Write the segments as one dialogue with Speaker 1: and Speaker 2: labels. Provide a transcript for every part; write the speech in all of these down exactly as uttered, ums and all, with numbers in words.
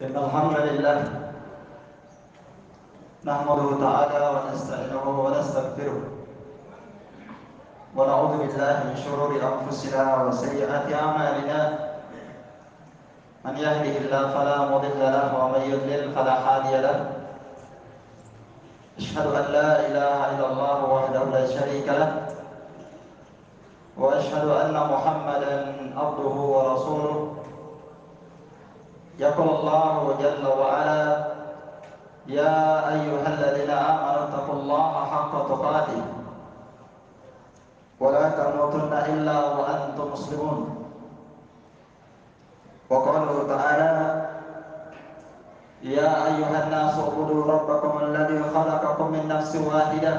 Speaker 1: إن الحمد لله نحمده تعالى ونستعينه ونستغفره ونعوذ بالله من شرور أنفسنا وسيئات أعمالنا. من يهده الله فلا مضل له ومن يضلل فلا هادي له. أشهد أن لا إله إلا الله وحده لا شريك له وأشهد أن محمدا عبده ورسوله. يقول الله جل وعلا: يا أيها الذين آمنوا اتقوا الله حق تقاته ولا تموتن إلا وأنتم مسلمون. وقوله تعالى: يا أيها الناس اعبدوا ربكم الذي خلقكم من نفس واحدة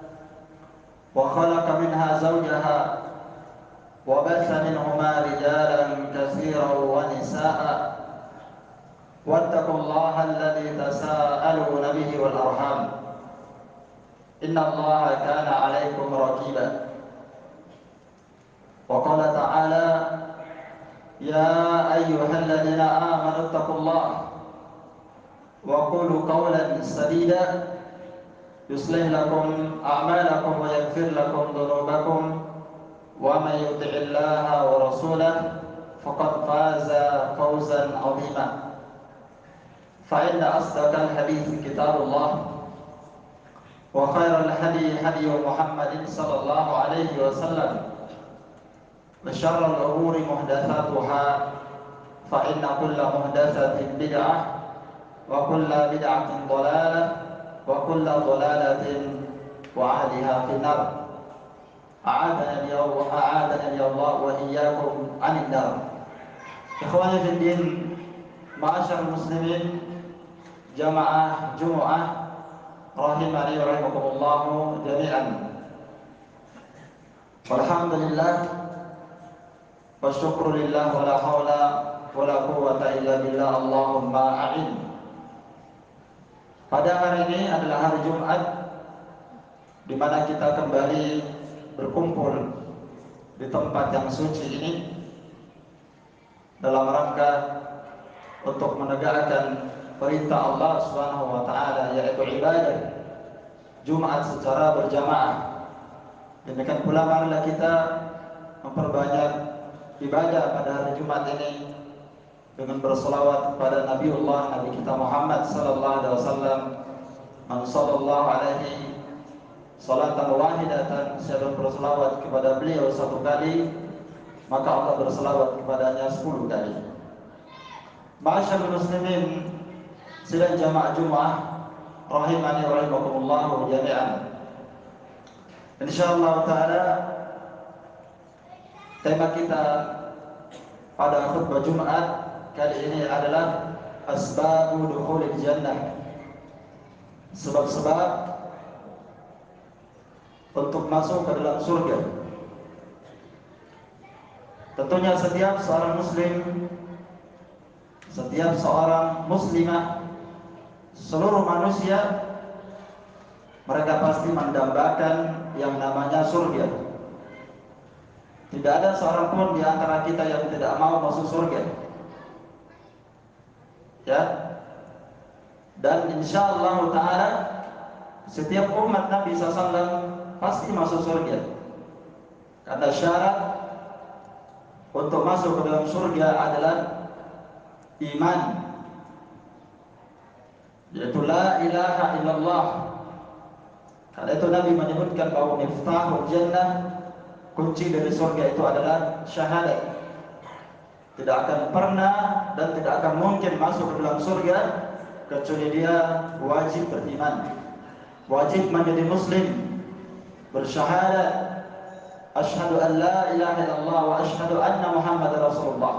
Speaker 1: وخلق منها زوجها وبث منهما رجالا كثيرا ونساء واتقوا الله الذي تساءلون به والأرحام إن الله كان عليكم رقيبا. وقال تعالى: يا أيها الذين آمنوا اتقوا الله وقولوا قولا سديدا يصلح لكم أعمالكم ويغفر لكم ذنوبكم ومن يطع الله ورسوله فقد فاز فوزا عظيما. فإن أصدق الحديث كتاب الله وخير الهدي هدي محمد صلى الله عليه وسلم وشر الأمور محدثاتها فإن كل محدثة بدعة وكل بدعة ضلالة وكل ضلالة وأهلها في النار. أعاذني أعاذني الله وإياكم عن النار. إخواني في الدين، معاشر المسلمين, jamaah Jumu'ah rahimani rahimakumullah jami'an. Walhamdulillah wa syukrulillah wa la hawla wa la quwwata illa billah. Allahumma a'in. Pada hari ini adalah hari Jumat di mana kita kembali berkumpul di tempat yang suci ini dalam rangka untuk menegakkan perintah Allah Subhanahu wa taala, yaitu ibadah Jumat secara berjamaah. Demikian pula marilah kita memperbanyak ibadah pada hari Jumat ini dengan berselawat kepada Nabiullah Nabi kita Muhammad sallallahu alaihi wasallam. Man sallallahu alaihi salatan wahidatan, siapa berselawat kepada beliau satu kali, maka Allah berselawat kepadanya sepuluh kali. Ma'asyiral muslimin, sidang jamaah Jumat rahimani wa rahimakumullah jami'an. Insyaallah taala tema kita pada khutbah Jumat kali ini adalah asbabu dukhulil jannah, sebab-sebab untuk masuk ke dalam surga. Tentunya setiap seorang muslim, setiap seorang muslimah, seluruh manusia, mereka pasti mendambakan yang namanya surga. Tidak ada seorang pun di antara kita yang tidak mau masuk surga, ya. Dan insyaallah taala setiap umat Nabi sallallahu alaihi wasallam pasti masuk surga, karena syarat untuk masuk ke dalam surga adalah iman, yaitu la ilaha illallah. Karena itu Nabi menyebutkan bahwa miftahul jannah, kunci dari surga itu adalah syahadat. Tidak akan pernah dan tidak akan mungkin masuk ke dalam surga kecuali dia wajib beriman, wajib menjadi muslim, bersyahadat asyhadu an la ilaha illallah wa asyhadu anna muhammadar rasulullah.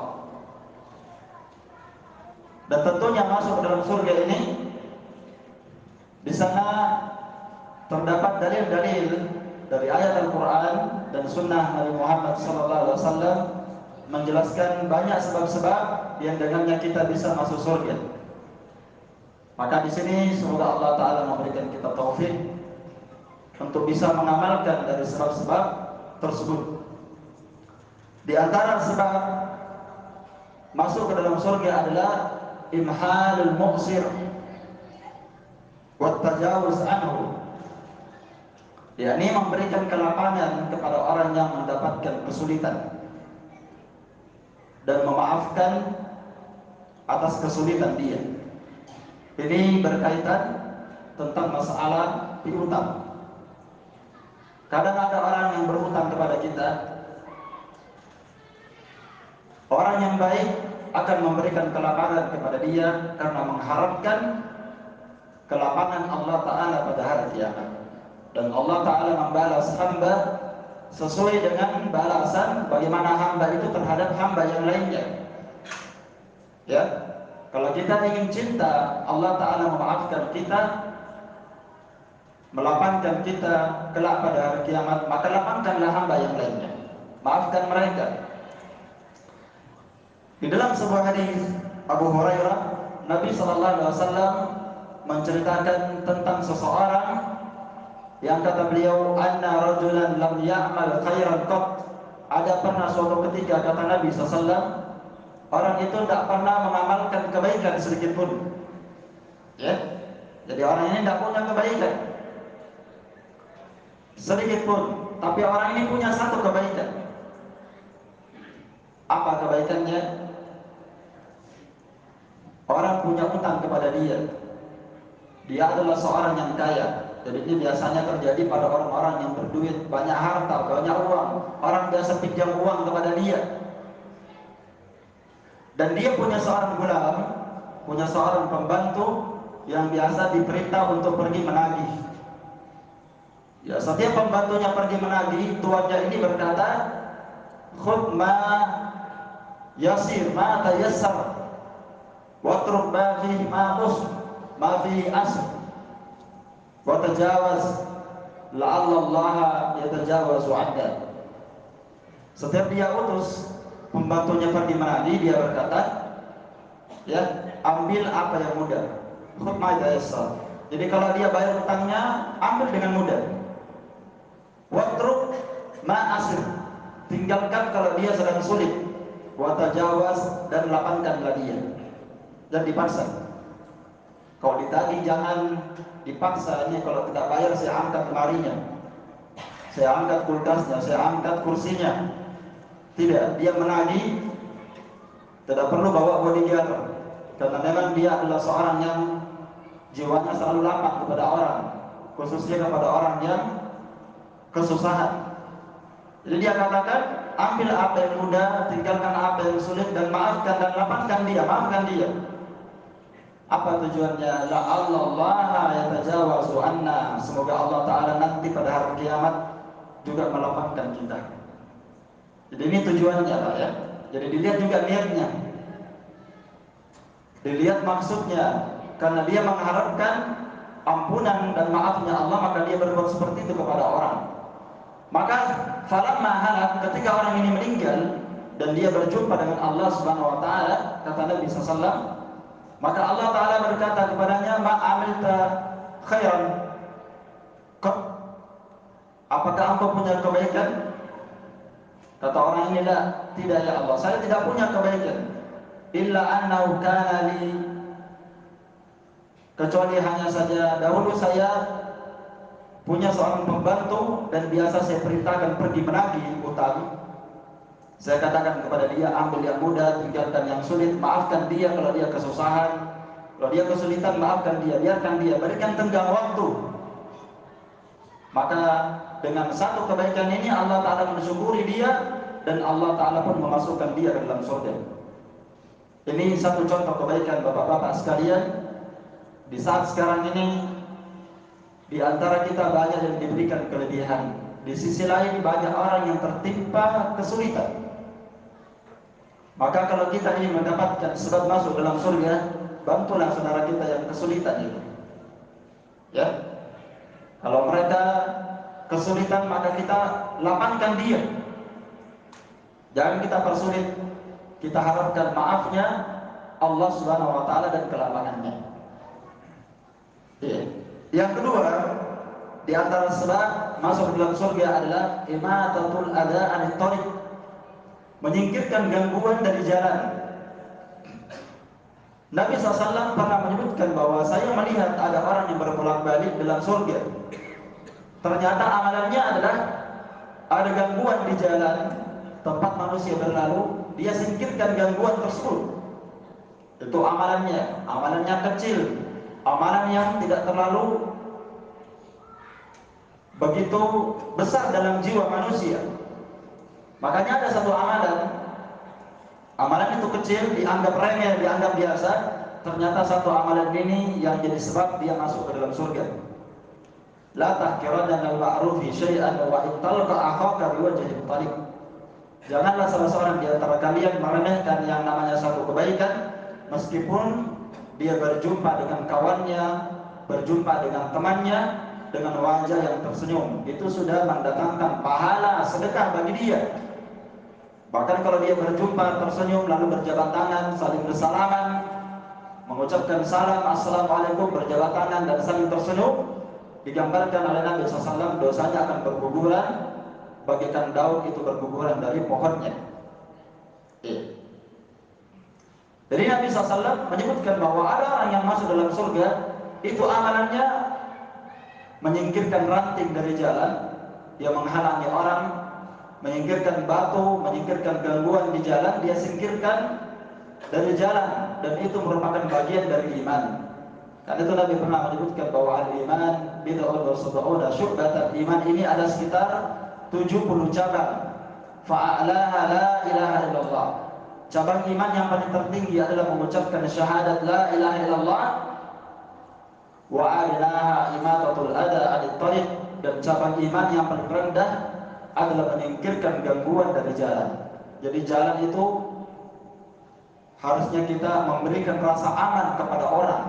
Speaker 1: Dan tentunya masuk ke dalam surga ini, di sana terdapat dalil-dalil dari ayat Al-Quran dan Sunnah Nabi Muhammad sallallahu alaihi wasallam menjelaskan banyak sebab-sebab yang dengannya kita bisa masuk surga. Maka di sini semoga Allah Taala memberikan kita taufik untuk bisa mengamalkan dari sebab-sebab tersebut. Di antara sebab masuk ke dalam surga adalah imhalul muqsir wa tajawuz anhu, yakni memberikan kelapangan kepada orang yang mendapatkan kesulitan dan memaafkan atas kesulitan dia. Ini berkaitan tentang masalah piutang. Kadang ada orang yang berhutang kepada kita, orang yang baik akan memberikan kelapangan kepada dia karena mengharapkan kelapangan Allah Ta'ala pada hari kiamat. Dan Allah Ta'ala membalas hamba sesuai dengan balasan bagaimana hamba itu terhadap hamba yang lainnya. Ya, kalau kita ingin cinta Allah Ta'ala memaafkan kita, melapangkan kita kelak pada hari kiamat, maka lapangkanlah hamba yang lainnya, maafkan mereka. Di dalam sebuah hadis Abu Hurairah, Nabi Sallallahu Alaihi Wasallam menceritakan tentang seseorang yang kata beliau, anna rajulan lam ya'mal khairan qat. Ada pernah suatu ketika, kata Nabi Sallallahu Alaihi Wasallam, orang itu tidak pernah mengamalkan kebaikan sedikit pun. Ya, jadi orang ini tidak punya kebaikan sedikit pun, tapi orang ini punya satu kebaikan. Apa kebaikannya? Orang punya utang kepada dia. Dia adalah seorang yang kaya. Jadi ini biasanya terjadi pada orang-orang yang berduit, banyak harta, banyak uang. Orang biasa pinjam uang kepada dia. Dan dia punya seorang gulam, punya seorang pembantu yang biasa diperintah untuk pergi menagih. Ya, setiap pembantunya pergi menagih, tuannya ini berkata, khudh ma yasir ma tayassar watruk ma fihi ma us ma fihi asr wa tajawaz la'alla Allah yatajawazu 'anka. Setiap dia utus pembantunya pergi menagih, dia berkata, ya, ambil apa yang mudah, khudh ma tayassar. Jadi kalau dia bayar utangnya, ambil dengan mudah. Watruk ma asir, tinggalkan kalau dia sedang sulit. Wa tajawaz, dan lapangkanlah dia. Dan dipaksa. Kalau ditagih jangan dipaksa. Ini kalau tidak bayar saya angkat lemarinya, saya angkat kulkasnya, saya angkat kursinya. Tidak, dia menagih tidak perlu bawa bodyguard, karena memang dia adalah seorang yang jiwanya selalu lapang kepada orang, khususnya kepada orang yang kesusahan. Jadi dia katakan, ambil apa yang mudah, tinggalkan apa yang sulit, dan maafkan dan lapangkan dia, maafkan dia. Apa tujuannya? La'allallah yatajawazu anna, semoga Allah Ta'ala nanti pada hari kiamat juga melapangkan kita. Jadi ini tujuannya, Pak, ya. Jadi dilihat juga niatnya, dilihat maksudnya. Karena dia mengharapkan ampunan dan maafnya Allah, maka dia berbuat seperti itu kepada orang. Maka falamma halak, ketika orang ini meninggal dan dia berjumpa dengan Allah Subhanahu wa taala, kata Nabi sallallahu alaihi wasallam, maka Allah Taala berkata kepadanya, ma amilta khairan qad, apakah engkau punya kebaikan? Kata orang ini, la, tidak ya Allah, saya tidak punya kebaikan. Illa annahu kana li, kecuali hanya saja dahulu saya punya seorang pembantu dan biasa saya perintahkan pergi menagih utang. Saya katakan kepada dia, ambil yang mudah, tinggalkan yang sulit, maafkan dia kalau dia kesusahan, kalau dia kesulitan maafkan dia, biarkan dia, berikan tenggang waktu. Maka dengan satu kebaikan ini Allah Ta'ala mensyukuri dia, dan Allah Ta'ala pun memasukkan dia ke dalam surga. Ini satu contoh kebaikan bapak-bapak sekalian. Di saat sekarang ini, di antara kita banyak yang diberikan kelebihan, di sisi lain banyak orang yang tertimpa kesulitan. Maka kalau kita ingin mendapatkan sebab masuk dalam surga, bantulah saudara kita yang kesulitan itu. Ya, kalau mereka kesulitan, maka kita lapangkan dia. Jangan kita persulit. Kita harapkan maafnya Allah Subhanahu wa taala dan kelapangannya. Ya. Yang kedua, di antara sebab masuk dalam surga adalah imatatul adza anit thariq, menyingkirkan gangguan dari jalan. Nabi shallallahu alaihi wasallam pernah menyebutkan bahwa saya melihat ada orang yang berbolak-balik dalam surga. Ternyata amalannya adalah ada gangguan di jalan tempat manusia berlalu, dia singkirkan gangguan tersebut. Itu amalannya, amalannya kecil, amalan yang tidak terlalu begitu besar dalam jiwa manusia. Makanya ada satu amalan, amalan itu kecil, dianggap remeh, dianggap biasa. Ternyata satu amalan ini yang jadi sebab dia masuk ke dalam surga. La tahqiranna al-ma'rufi syai'an wa in talqa akhaka biwajhin talib. Janganlah salah seorang di antara kalian meremehkan yang namanya satu kebaikan, meskipun dia berjumpa dengan kawannya, berjumpa dengan temannya dengan wajah yang tersenyum. Itu sudah mendatangkan pahala sedekah bagi dia. Bahkan kalau dia berjumpa tersenyum lalu berjabat tangan, saling bersalaman, mengucapkan salam assalamualaikum, berjabat tangan dan saling tersenyum, digambarkan oleh Nabi shallallahu alaihi wasallam dosanya akan berguguran bagaikan daun itu berguguran dari pohonnya. Eh. Jadi Nabi shallallahu alaihi wasallam menyebutkan bahwa ada orang yang masuk dalam surga, itu amalannya menyingkirkan ranting dari jalan, dia menghalangi orang, menyingkirkan batu, menyingkirkan gangguan di jalan, dia singkirkan dari jalan, dan itu merupakan bagian dari iman. Karena itu Nabi pernah menyebutkan bahwa al-iman bid'un wa sab'una syu'batan. Iman ini ada sekitar tujuh puluh cabang. Fa'alaha la ilaha illallah. Cabang iman yang paling tertinggi adalah mengucapkan syahadat la ilaha illallah. Wa adnaha imatatul adha 'anil thariq. Dan cabang iman yang paling rendah adalah menyingkirkan gangguan dari jalan. Jadi jalan itu harusnya kita memberikan rasa aman kepada orang.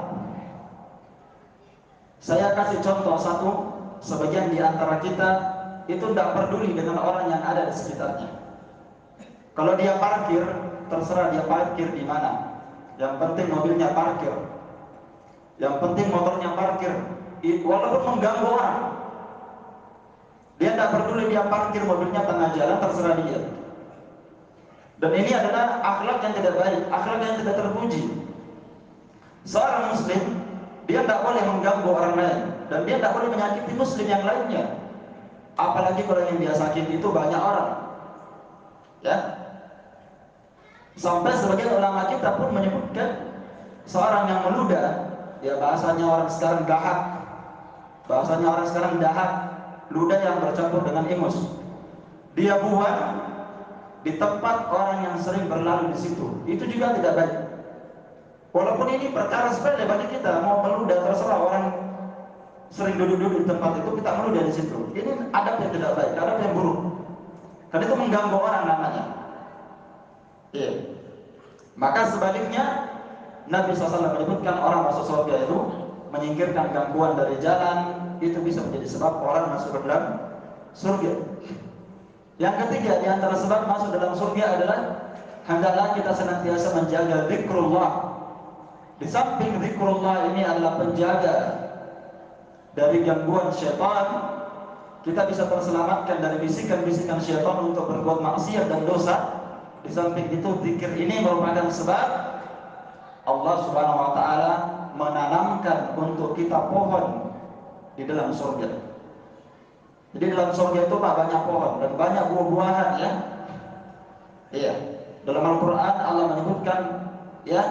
Speaker 1: Saya kasih contoh satu, sebagian di antara kita itu tidak peduli dengan orang yang ada di sekitarnya. Kalau dia parkir, terserah dia parkir di mana. Yang penting mobilnya parkir, yang penting motornya parkir, walaupun mengganggu orang. Dia tidak peduli dia parkir mobilnya tengah jalan, terserah dia. Dan ini adalah akhlak yang tidak baik, akhlak yang tidak terpuji. Seorang muslim, dia tidak boleh mengganggu orang lain, dan dia tidak boleh menyakiti muslim yang lainnya. Apalagi kalau yang dia sakiti itu banyak orang, ya. Sampai sebagian ulama kita pun menyebutkan seorang yang meludah, ya bahasanya orang sekarang dahak, bahasanya orang sekarang dahak, ludah yang bercampur dengan ingus, dia buang di tempat orang yang sering berlalu di situ, itu juga tidak baik. Walaupun ini perkara sepele bagi kita, mau meludah terserah, orang sering duduk-duduk di tempat itu, kita meludah di situ. Ini adab yang tidak baik, adab yang buruk. Karena itu mengganggu orang namanya. Iya. Maka sebaliknya Nabi shallallahu alaihi wasallam menyebutkan orang masuk surga itu menyingkirkan gangguan dari jalan, itu bisa menjadi sebab orang masuk ke dalam surga. Yang ketiga di antara sebab masuk dalam surga adalah hendaklah kita senantiasa menjaga zikrullah. Di samping zikrullah ini adalah penjaga dari gangguan syaitan, kita bisa terselamatkan dari bisikan-bisikan syaitan untuk berbuat maksiat dan dosa. Di samping itu, zikir ini merupakan sebab Allah Subhanahu wa taala menanamkan untuk kita pohon di dalam surga. Jadi dalam surga itu banyak pohon dan banyak buah-buahan, ya. Iya. Dalam Al-Qur'an Allah menyebutkan, ya,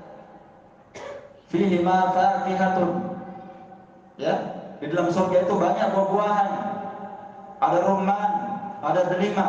Speaker 1: fihi ma faqihatun. Ya, di dalam surga itu banyak buah-buahan. Ada rumman, ada delima,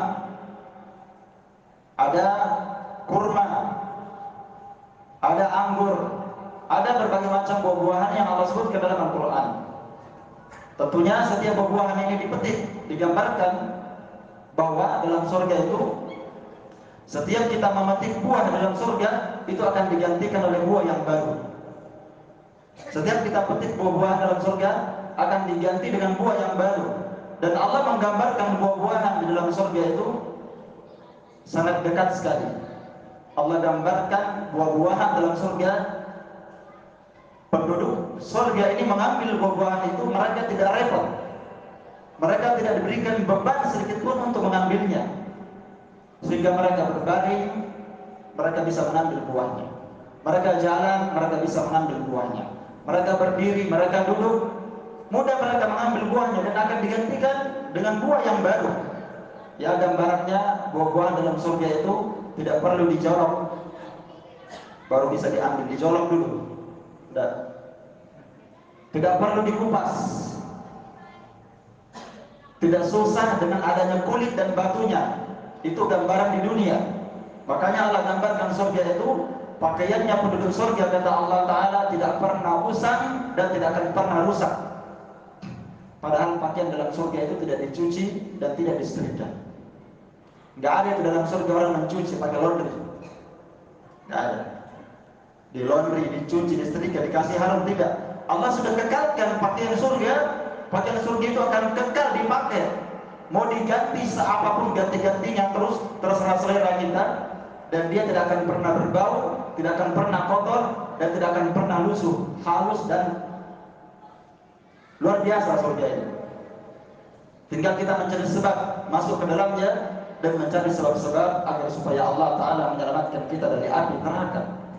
Speaker 1: ada kurma, ada anggur, ada berbagai macam buah-buahan yang Allah sebutkan dalam Al-Qur'an. Tentunya setiap buah-buahan ini dipetik, digambarkan bahwa dalam surga itu setiap kita memetik buah dalam surga itu akan digantikan oleh buah yang baru. Setiap kita petik buah-buahan dalam surga akan diganti dengan buah yang baru. Dan Allah menggambarkan buah-buahan di dalam surga itu sangat dekat sekali. Allah gambarkan buah-buahan dalam surga. Penduduk surga ini mengambil buah-buahan itu, mereka tidak repot. Mereka tidak diberikan beban sedikit pun untuk mengambilnya. Sehingga mereka berbaring, mereka bisa mengambil buahnya. Mereka jalan, mereka bisa mengambil buahnya. Mereka berdiri, mereka duduk, mudah mereka mengambil buahnya dan akan digantikan dengan buah yang baru. Ya, gambarannya buah-buah dalam surga itu tidak perlu dijolok, baru bisa diambil, dijolok dulu. Tidak, tidak perlu dikupas. Tidak susah dengan adanya kulit dan batunya. Itu gambaran di dunia. Makanya Allah gambarkan surga itu, pakaiannya penduduk surga kata Allah Ta'ala tidak pernah usang dan tidak akan pernah rusak. Padahal pakaian dalam surga itu tidak dicuci dan tidak disetrika. Nggak ada itu dalam surga orang mencuci pakai laundry. Nggak ada. Di laundry, dicuci, disetrika, dikasih harum, tidak. Allah sudah kekalkan pakaian surga. Pakaian surga itu akan kekal dipakai. Mau diganti seapapun ganti-gantinya, terus terserah selera kita, dan dia tidak akan pernah berbau, tidak akan pernah kotor, dan tidak akan pernah lusuh, halus dan luar biasa surga ini. Tinggal kita mencari sebab masuk ke dalamnya dan mencari sebab-sebab agar supaya Allah Ta'ala menyelamatkan kita dari api neraka.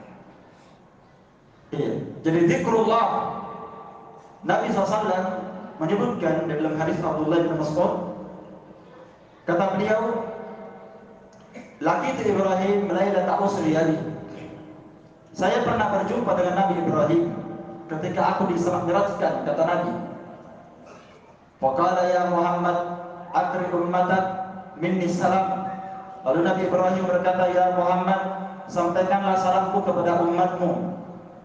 Speaker 1: Iya. Jadi zikrullah, Nabi shallallahu alaihi wasallam menyebutkan dalam hadis Abdullah bin Mas'ud, kata beliau, laqitu Ibrahim lailata usriyani. Saya pernah berjumpa dengan Nabi Ibrahim ketika aku Isra Mi'rajkan, kata Nabi. Faqala ya Muhammad akri ummatak minni salam. Lalu Nabi Ibrahim berkata, ya Muhammad, sampaikanlah salamku kepada umatmu.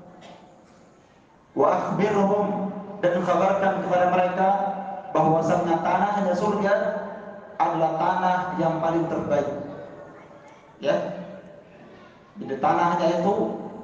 Speaker 1: Wa akhbirhum, dan kabarkan kepada mereka bahwasanya tanahnya surga adalah tanah yang paling terbaik. Ya, jadi tanahnya itu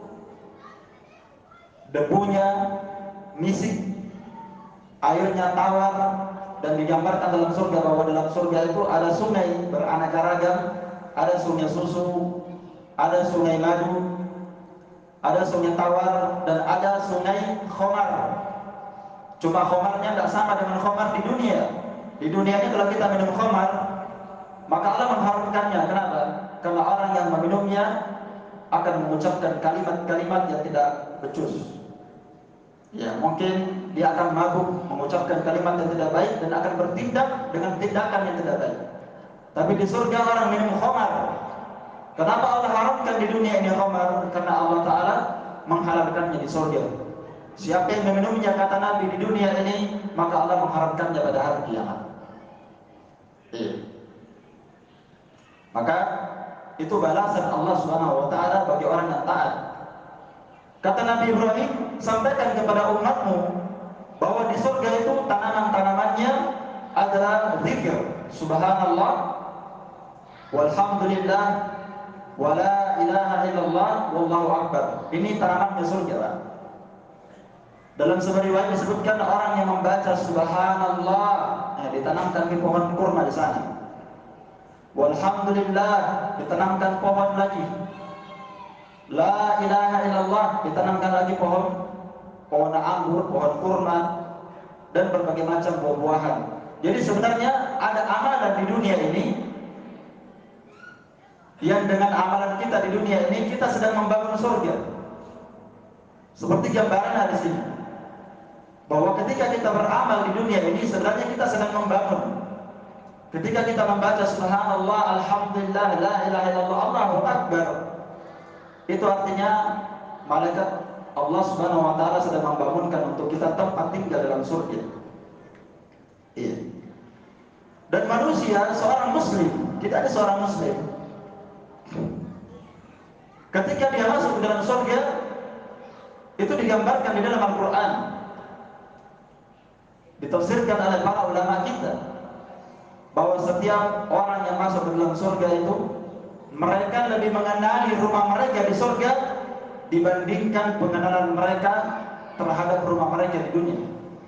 Speaker 1: debunya misik, airnya tawar, dan digambarkan dalam surga bahwa dalam surga itu ada sungai beraneka ragam, ada sungai susu, ada sungai madu, ada sungai tawar, dan ada sungai khomar. Cuma khomarnya tidak sama dengan khomar di dunia. Di dunia ini kalau kita minum khomar, maka Allah mengharamkannya. Kenapa? Karena orang yang meminumnya akan mengucapkan kalimat-kalimat yang tidak becus. Ya, mungkin dia akan mabuk, mengucapkan kalimat yang tidak baik, dan akan bertindak dengan tindakan yang tidak baik. Tapi di surga orang minum khomar. Kenapa Allah haramkan di dunia ini khomar? Karena Allah Ta'ala menghalalkannya di surga. Siapa yang meminumnya, kata Nabi, di dunia ini, maka Allah mengharamkannya pada hari kiamat. Iya. Maka itu balasan Allah Subhanahu wa Ta'ala bagi orang yang taat. Kata Nabi Ibrahim, sampaikan kepada umatmu bahwa di surga itu tanaman-tanamannya adalah zikir, subhanallah, walhamdulillah, wala ilaha illallah, wallahu akbar. Ini tanaman di surga, Pak. Dalam sebuah riwayat disebutkan orang yang membaca subhanallah, nah, ditanamkan di pohon kurma di sana. Walhamdulillah, ditanamkan pohon lagi. La ilaha illallah, ditanamkan lagi pohon pohon anggur, pohon kurma, dan berbagai macam buah-buahan. Jadi sebenarnya ada amalan di dunia ini yang dengan amalan kita di dunia ini kita sedang membangun surga. Seperti gambaran di sini, bahwa ketika kita beramal di dunia ini sebenarnya kita sedang membangun. Ketika kita membaca subhanallah, alhamdulillah, la ilaha illallah, Allahu akbar, itu artinya malaikat Allah Subhanahu wa Ta'ala sedang membangunkan untuk kita tempat tinggal dalam surga. Iya. Dan manusia, seorang muslim, kita ada seorang muslim, ketika dia masuk ke dalam surga, itu digambarkan di dalam Al-Quran, ditafsirkan oleh para ulama kita, bahwa setiap orang yang masuk ke dalam surga itu, mereka lebih mengenali rumah mereka di surga dibandingkan pengenalan mereka terhadap rumah mereka di dunia.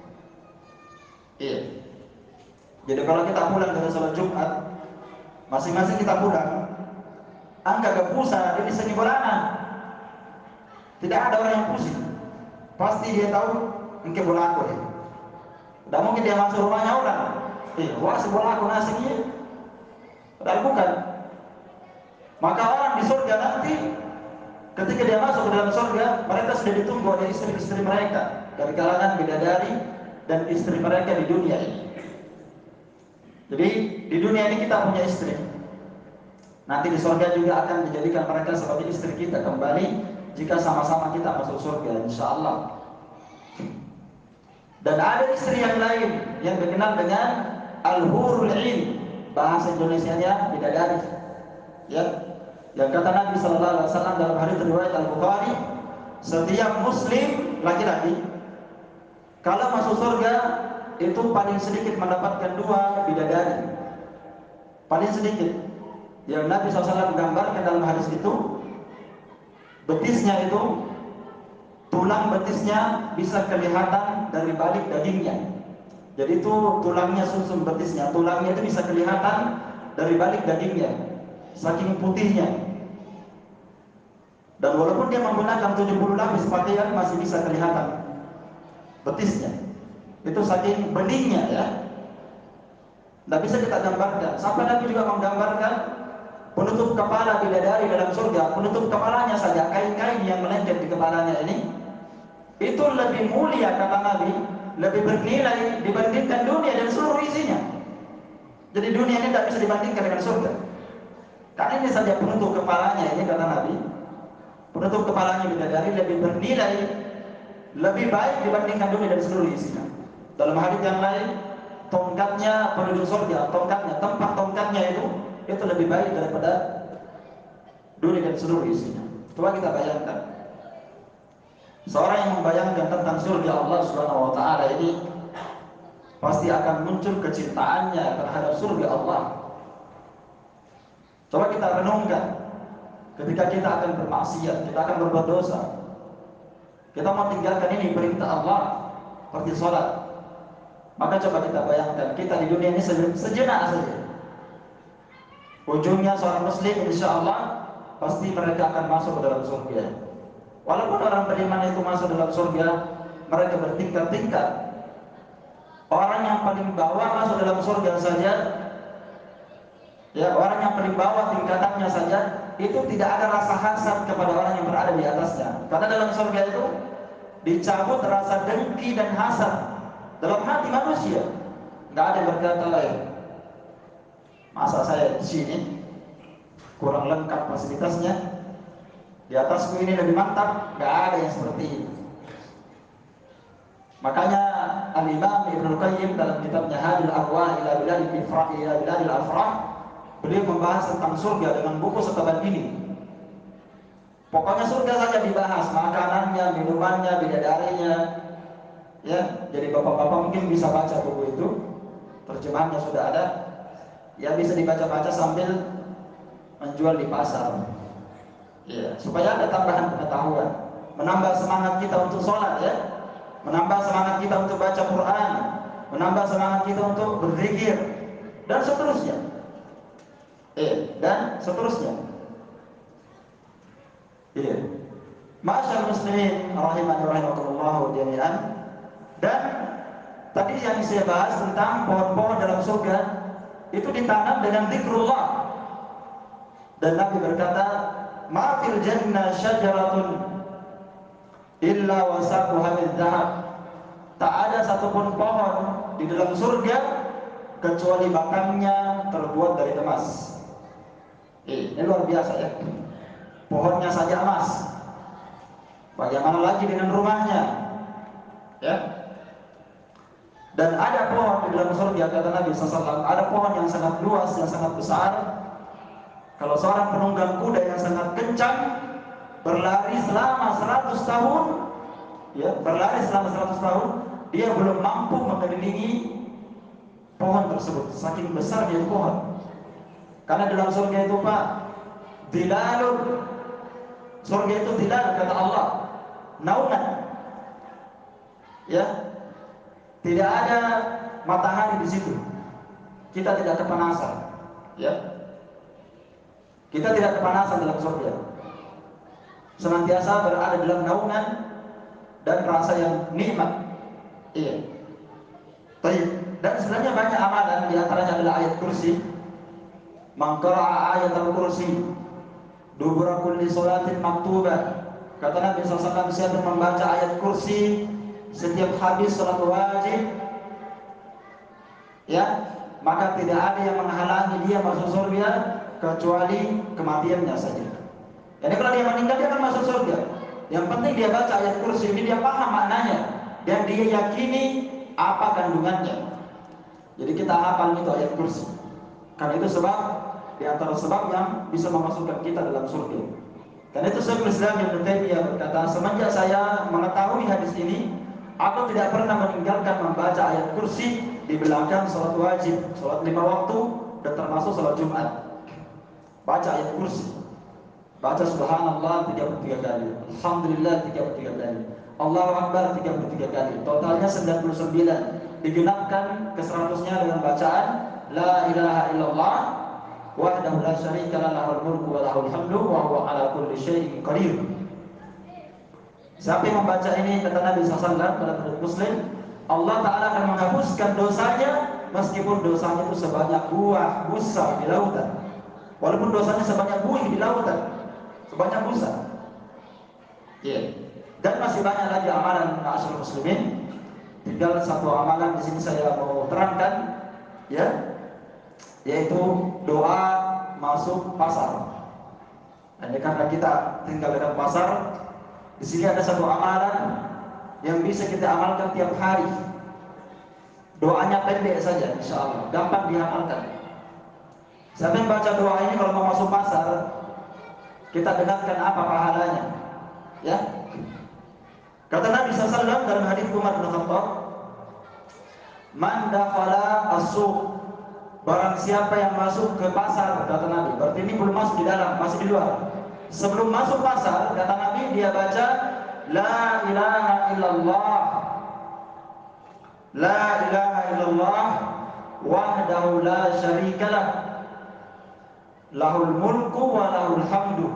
Speaker 1: Iya. Jadi kalau kita pulang dari sholat Jumat, masing-masing kita pulang, angka ke pusat ini seni bolana. Tidak ada orang yang pusing. Pasti dia tahu engke bola aku ya. Tidak mungkin dia masuk rumahnya orang. Eh, wah si bola aku nasinya. Padahal bukan. Maka orang di surga nanti ketika dia masuk ke dalam surga, mereka sudah ditunggu oleh istri-istri mereka dari kalangan bidadari dan istri mereka di dunia ini. Jadi di dunia ini kita punya istri. Nanti di surga juga akan dijadikan mereka sebagai istri kita kembali jika sama-sama kita masuk surga, insya Allah. Dan ada istri yang lain yang dikenal dengan al-hurul 'ain, bahasa Indonesianya bidadari. Ya, yang kata Nabi Sallallahu Alaihi Wasallam dalam hadits riwayat Al-Bukhari, setiap Muslim laki-laki kalau masuk surga itu paling sedikit mendapatkan dua bidadari, paling sedikit. Yang Nabi shallallahu alaihi wasallam gambarkan dalam hadis itu, betisnya itu, tulang betisnya bisa kelihatan dari balik dagingnya. Jadi itu tulangnya susun betisnya, tulangnya itu bisa kelihatan dari balik dagingnya, saking putihnya. Dan walaupun dia menggunakan tujuh puluh lapis pakaian masih bisa kelihatan betisnya. Itu saking beningnya ya. Tidak bisa kita gambarkan. Sampai Nabi juga menggambarkan penutup kepala bidadari dalam surga, penutup kepalanya saja, kain-kain yang melengket di kepalanya ini, itu lebih mulia kata Nabi, lebih bernilai dibandingkan dunia dan seluruh isinya. Jadi dunia ini tidak bisa dibandingkan dengan surga. Karena ini saja penutup kepalanya ini kata Nabi, penutup kepalanya bidadari lebih bernilai, lebih baik dibandingkan dunia dan seluruh isinya. Dalam hadits yang lain, tongkatnya penduduk surga, tongkatnya, tempat tongkatnya itu itu lebih baik daripada dunia dan seluruh isinya. Coba kita bayangkan, seorang yang membayangkan tentang surga Allah Subhanahu Wa Taala ini pasti akan muncul kecintaannya terhadap surga Allah. Coba kita renungkan, ketika kita akan bermaksiat, kita akan berbuat dosa, kita mau tinggalkan ini perintah Allah seperti sholat, maka coba kita bayangkan kita di dunia ini sejenak saja, ujungnya seorang muslim insya Allah pasti mereka akan masuk ke dalam surga. Walaupun orang beriman itu masuk dalam surga, mereka bertingkat-tingkat. Orang yang paling bawah masuk dalam surga saja, ya, orang yang paling bawah tingkatannya saja itu tidak ada rasa hasad kepada orang yang berada di atasnya. Karena dalam surga itu dicabut rasa dengki dan hasad dalam hati manusia. Tidak ada yang berkata lain, masa saya di sini kurang lengkap fasilitasnya, di atasku ini lebih mantap. Tidak ada yang seperti itu. Makanya Al-Imam Ibnu Qayyim dalam kitabnya Hadil Arwah ila Biladil Ifrah ila Biladil Afrah, beliau membahas tentang surga dengan buku setebal ini. Pokoknya surga saja dibahas, makanannya, minumannya, bidadarinya. Ya, jadi bapak-bapak mungkin bisa baca buku itu, terjemahannya sudah ada. Ya, bisa dibaca-baca sambil menjual di pasar. Ya, supaya ada tambahan pengetahuan, menambah semangat kita untuk sholat ya, menambah semangat kita untuk baca Quran, menambah semangat kita untuk berzikir dan seterusnya. Eh, dan seterusnya. Iya. Masyaallah muslimin rahimani rahimakumullah jami'an. Dan tadi yang saya bahas tentang pohon-pohon dalam surga itu ditanam dengan zikrullah. Dan Nabi berkata, "Ma fil jannah syajaratun illa wasaquha min dzahab." Tak ada satupun pohon di dalam surga kecuali batangnya terbuat dari emas. Eh, ini luar biasa ya. Pohonnya saja emas. Bagaimana lagi dengan rumahnya? Ya. Dan ada pohon di dalam surga kata Nabi shallallahu alaihi wasallam, ada pohon yang sangat luas, yang sangat besar. Kalau seorang penunggang kuda yang sangat kencang berlari selama seratus tahun, ya, berlari selama seratus tahun, dia belum mampu mengelilingi pohon tersebut. Saking besarnya pohon. Karena dalam surga itu Pak, dilalun. Surga itu dilal kata Allah, naungan. Ya, tidak ada matahari di situ. Kita tidak kepanasan. Ya, kita tidak kepanasan dalam surga. Senantiasa berada dalam naungan dan rasa yang nikmat. Iya. Baik. Dan sebenarnya banyak amalan, di antaranya adalah ayat kursi. Man qara'a ayatul kursi dubura kulli sholatin maktubah. Kata Nabi sallallahu alaihi wasallam, siapa yang membaca ayat kursi setiap habis salat wajib, ya, maka tidak ada yang menghalangi dia masuk surga kecuali kematiannya saja. Jadi kalau dia meninggal dia akan masuk surga. Yang penting dia baca ayat kursi ini, dia paham maknanya dan dia yakini apa kandungannya. Jadi kita hafal itu ayat kursi. Karena itu sebab di antara sebab yang bisa memasukkan kita dalam surga. Karena itu Syekhul Islam Ibnu Taimiyah berkata, semenjak saya mengetahui hadis ini, aku tidak pernah meninggalkan membaca ayat kursi di belakang sholat wajib, sholat lima waktu, dan termasuk sholat Jumat. Baca ayat kursi, baca subhanallah tiga puluh tiga kali, alhamdulillah tiga puluh tiga kali, Allahu Akbar tiga puluh tiga kali, totalnya sembilan puluh sembilan, digenapkan ke seratusnya dengan bacaan la ilaha illallah wahdahu la syarika lah, lahul mulku wa lahul hamdu wa huwa ala kulli syai'in qadir. Siapa yang membaca ini, kata Nabi sallallahu alaihi wasallam dalam hadits Muslim, Allah Ta'ala akan menghapuskan dosanya meskipun dosanya itu sebanyak buah busa di lautan. Walaupun dosanya sebanyak buih di lautan, sebanyak busa. Yeah. Dan masih banyak lagi amalan ma'asyiral muslimin. Tinggal satu amalan di sini saya mau terangkan, ya, yaitu doa masuk pasar. Hanya karena kita tinggal dekat pasar, di sini ada satu amalan yang bisa kita amalkan tiap hari. Doanya pendek saja, insya Allah, gampang diamalkan. Siapa yang baca doa ini kalau mau masuk pasar, kita dengarkan apa pahalanya, ya. Kata Nabi sallallahu alaihi wasallam dalam hadis Umar bin Khattab, "Man dakhala as-suq," barang siapa yang masuk ke pasar, kata Nabi. Berarti ini belum masuk di dalam, masih di luar. Sebelum masuk pasar, kata Nabi, dia baca la ilaha illallah, la ilaha illallah wahdahu la syarikalah, lahul mulku wa lahul hamdu,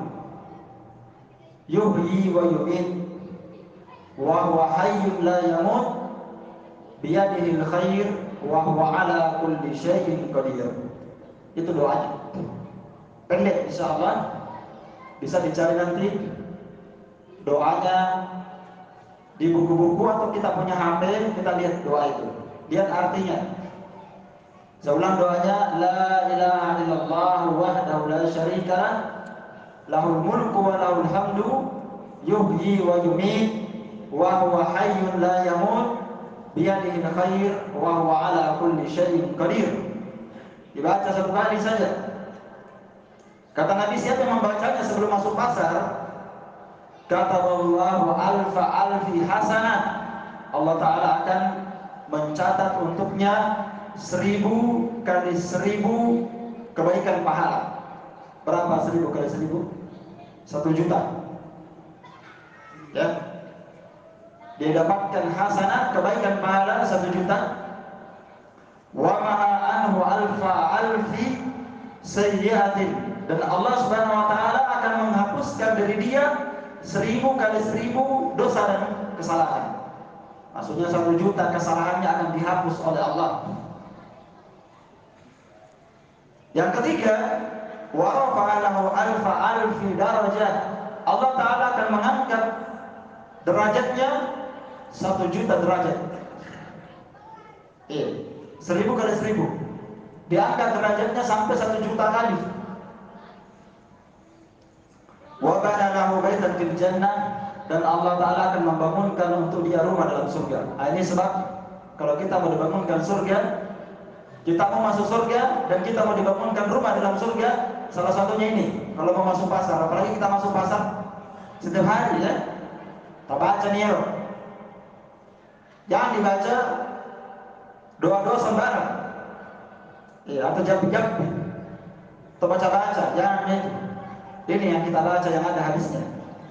Speaker 1: yuhyi wa yumiit, wa huwa hayyun la yamut, biyadihil khair, wa huwa ala kulli syai'in qadir. Itu doanya. Pendek, insyaallah. Bisa dicari nanti doanya di buku-buku atau kita punya H P, kita lihat doa itu. Lihat artinya. Saya ulang doanya, la ilaha illallah wahdahu la syarikalah, lahul mulku wa lahul hamdu, yuhyi wa yumiit, wa huwa hayyun la yamut, biyadihil khair, wa huwa ala kulli syai'in qadir. Dibaca satu kali saja. Kata Nabi, siapa yang membacanya sebelum masuk pasar, kataballahu alfa alfi hasanah, Allah Ta'ala akan mencatat untuknya seribu kali seribu kebaikan pahala. Berapa seribu kali seribu? Satu juta. Ya, dia dapatkan hasanah, kebaikan pahala satu juta. Wa ma'a anhu alfa alfi sayyi'atin, dan Allah Subhanahu wa Ta'ala akan menghapuskan dari dia seribu kali seribu dosa dan kesalahan. Maksudnya satu juta kesalahannya akan dihapus oleh Allah. Yang ketiga, wa rafa'alahu alfa alfi darajah, Allah Ta'ala akan mengangkat derajatnya satu juta derajat. Iya, seribu kali seribu diangkat derajatnya sampai satu juta kali. Wa bana lahu baitan fil jannah, dan Allah Ta'ala akan membangunkan untuk dia rumah dalam surga. Nah, ini sebab kalau kita mau dibangunkan surga, kita mau masuk surga dan kita mau dibangunkan rumah dalam surga, salah satunya ini. Kalau mau masuk pasar, apalagi kita masuk pasar setiap hari, ya, kita baca nih, jangan dibaca doa-doa sembarang, ya, atau japi-japi atau baca-baca, jangan itu. Ini yang kita baca yang ada hadisnya.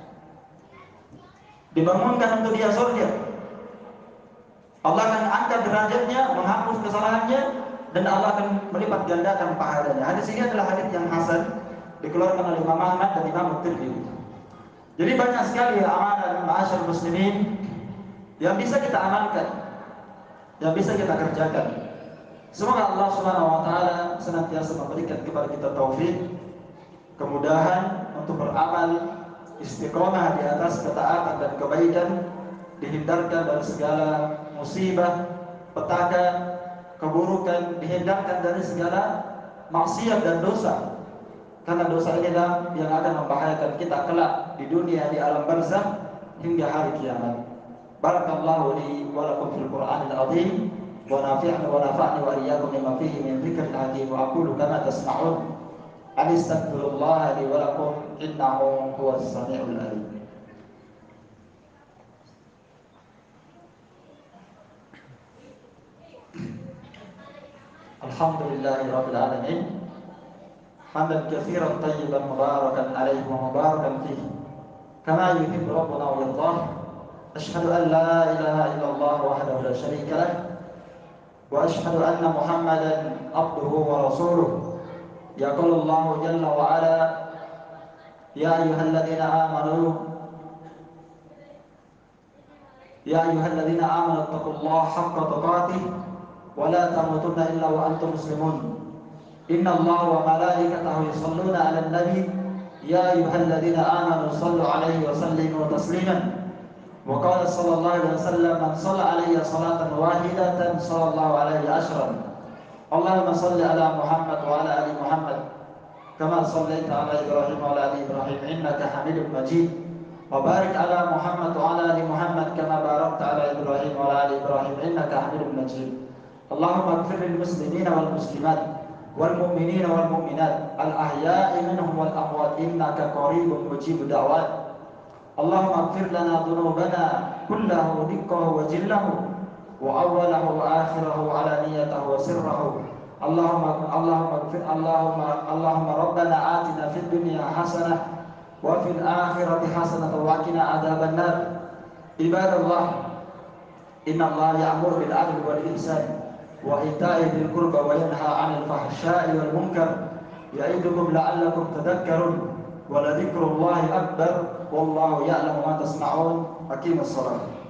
Speaker 1: Dibangunkan untuk dia surga. Allah akan angkat derajatnya, menghapus kesalahannya, dan Allah akan melipat gandakan pahalanya. Hadis ini adalah hadis yang hasan, dikeluarkan oleh Imam Ahmad dan Imam Tirmidzi. Jadi banyak sekali amalan ma'asyar muslimin yang bisa kita amalkan, yang bisa kita kerjakan. Semoga Allah Subhanahu wa Ta'ala senantiasa memberikan kepada kita taufik, kemudahan untuk beramal istiqomah di atas ketaatan dan kebaikan, dihindarkan dari segala musibah, petaka, keburukan, dihindarkan dari segala maksiat dan dosa. Karena dosa inilah yang akan membahayakan kita kelak di dunia, di alam barzakh hingga hari kiamat. Barakallahu li wa lakum fil Qur'anil azim wa nafi'ani wa nafa'ni wa iyyakum lima fihi min dzikril hakim wa aqulu kama tasma'un. Astaghfirullah li wa lakum innahu huwas samiul alim. Alhamdulillahirabbil alamin. Hamdan katsiran tayyiban mubarakan alaihi wa mubarakan fihi kama yuhibbu rabbuna wa yardah. Asyhadu an la ilaha illallah wahdahu la syarika lah wa asyhadu anna Muhammadan abduhu wa rasuluh. Yaqulu Allahu jalla wa ala ya ayyuhalladzina amanu ya ayyuhalladzina amanu taqullaha haqqa tuqatih wa la tamutunna illa wa antum muslimun. Inna Allah wa malaikatahu yusalluna 'alan nabi ya ayyuhalladzina amanu sallu 'alaihi wa sallimu tasliman. Wa qala sallallahu alaihi wasallam man shalla 'alayya salatan wahidatan sallallahu alaihi ashran. Allahumma salli ala Muhammad wa ala ali Muhammad kama shallaita ala Ibrahim wa ala ali Ibrahim innaka Hamidum Majid. Wa barik ala Muhammad wa ala ali Muhammad kama barakta ala Ibrahim wa ala ali Ibrahim innaka Hamidum Majid. Allahumma ighfir lil muslimina wal muslimat wal mu'minina wal mu'minat al ahya'i minhum wal amwat innaka qaribun mujibud da'wat. Allahumma ighfir lana dhunubana kullahu diqqahu wa jillahu wa awwalahu wa akhirahu wa alaniyatahu wa sirrahu. Allahumma Allahumma ighfir Allahumma Allahumma rabbana atina fid dunya hasanah wa fil akhirati hasanah wa qina adzaban nar. Ibadallah, inna Allah ya'muru bil 'adli wal ihsan wa ita'i dzil qurba wa yanha 'anil fahsya'i wal munkar ya'idukum la'allakum tadhakkarun. Wa la dzikrullahi akbar wallahu ya'lamu ma tasna'un. Aqimus shalah.